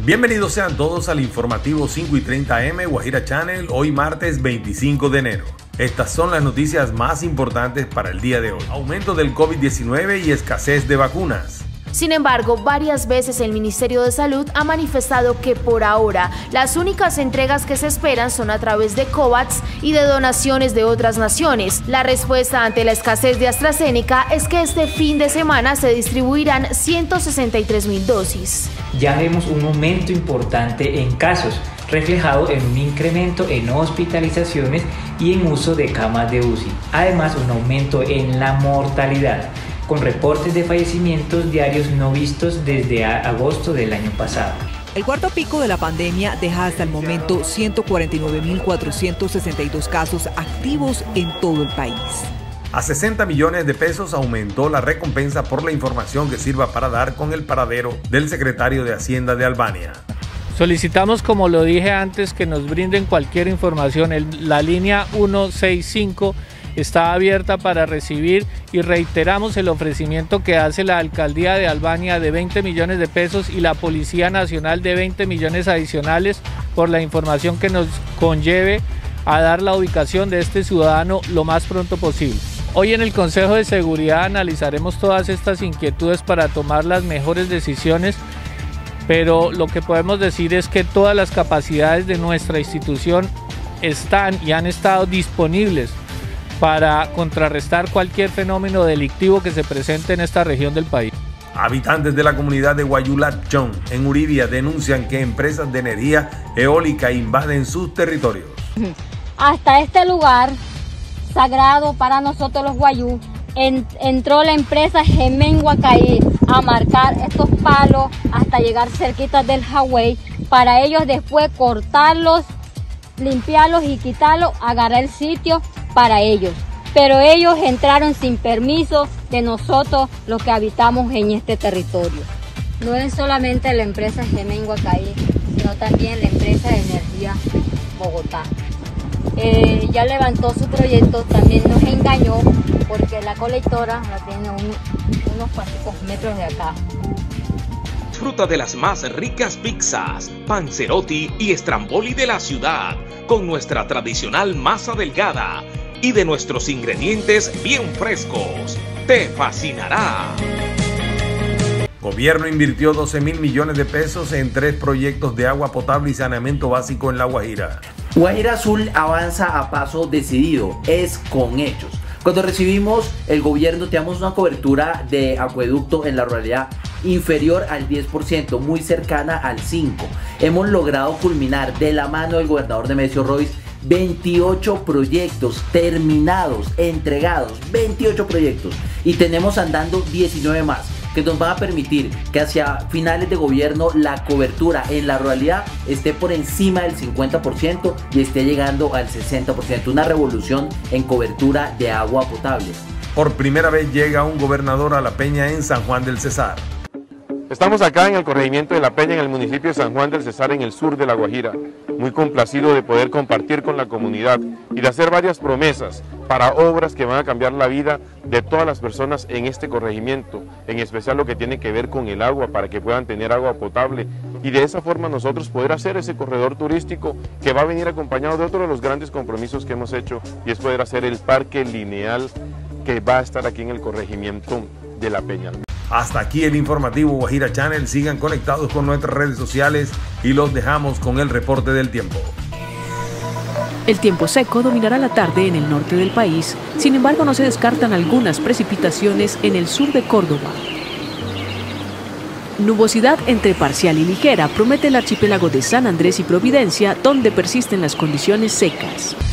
Bienvenidos sean todos al informativo 5:30 AM Guajira Channel, hoy martes 25 de enero. Estas son las noticias más importantes para el día de hoy. Aumento del COVID-19 y escasez de vacunas. Sin embargo, varias veces el Ministerio de Salud ha manifestado que por ahora las únicas entregas que se esperan son a través de COVAX y de donaciones de otras naciones. La respuesta ante la escasez de AstraZeneca es que este fin de semana se distribuirán 163.000 dosis. Ya vemos un aumento importante en casos, reflejado en un incremento en hospitalizaciones y en uso de camas de UCI. Además, un aumento en la mortalidad, con reportes de fallecimientos diarios no vistos desde agosto del año pasado. El cuarto pico de la pandemia deja hasta el momento 149.462 casos activos en todo el país. A 60 millones de pesos aumentó la recompensa por la información que sirva para dar con el paradero del secretario de Hacienda de Albania. Solicitamos, como lo dije antes, que nos brinden cualquier información. La línea 165 está abierta para recibir y reiteramos el ofrecimiento que hace la Alcaldía de Albania de 20 millones de pesos y la Policía Nacional de 20 millones adicionales por la información que nos conlleve a dar la ubicación de este ciudadano lo más pronto posible. Hoy en el Consejo de Seguridad analizaremos todas estas inquietudes para tomar las mejores decisiones, pero lo que podemos decir es que todas las capacidades de nuestra institución están y han estado disponibles para contrarrestar cualquier fenómeno delictivo que se presente en esta región del país. Habitantes de la comunidad de Guayulachón, en Uribia, denuncian que empresas de energía eólica invaden sus territorios. Hasta este lugar sagrado para nosotros los guayú, entró la empresa Gemen Huacaí a marcar estos palos hasta llegar cerquita del highway para ellos después cortarlos, limpiarlos y quitarlos, agarrar el sitio para ellos. Pero ellos entraron sin permiso de nosotros los que habitamos en este territorio. No es solamente la empresa Gemen Huacaí, sino también la empresa de energía Bogotá. Ya levantó su proyecto, también nos engañó porque la colectora la tiene unos cuantos metros de acá. Disfruta de las más ricas pizzas, panzerotti y stramboli de la ciudad, con nuestra tradicional masa delgada y de nuestros ingredientes bien frescos. ¡Te fascinará! Gobierno invirtió 12.000 millones de pesos en 3 proyectos de agua potable y saneamiento básico en La Guajira. Guajira Azul avanza a paso decidido, es con hechos. Cuando recibimos el gobierno teníamos una cobertura de acueducto en la ruralidad inferior al 10%, muy cercana al 5%. Hemos logrado culminar de la mano del gobernador Nemesio Royce 28 proyectos terminados, entregados, 28 proyectos, y tenemos andando 19 más que nos van a permitir que hacia finales de gobierno la cobertura en la ruralidad esté por encima del 50% y esté llegando al 60%, una revolución en cobertura de agua potable. Por primera vez llega un gobernador a La Peña en San Juan del Cesar. Estamos acá en el corregimiento de La Peña, en el municipio de San Juan del Cesar, en el sur de La Guajira. Muy complacido de poder compartir con la comunidad y de hacer varias promesas para obras que van a cambiar la vida de todas las personas en este corregimiento, en especial lo que tiene que ver con el agua, para que puedan tener agua potable y de esa forma nosotros poder hacer ese corredor turístico que va a venir acompañado de otro de los grandes compromisos que hemos hecho, y es poder hacer el parque lineal que va a estar aquí en el corregimiento de La Peña. Hasta aquí el informativo Guajira Channel. Sigan conectados con nuestras redes sociales y los dejamos con el reporte del tiempo. El tiempo seco dominará la tarde en el norte del país, sin embargo no se descartan algunas precipitaciones en el sur de Córdoba. Nubosidad entre parcial y ligera promete el archipiélago de San Andrés y Providencia, donde persisten las condiciones secas.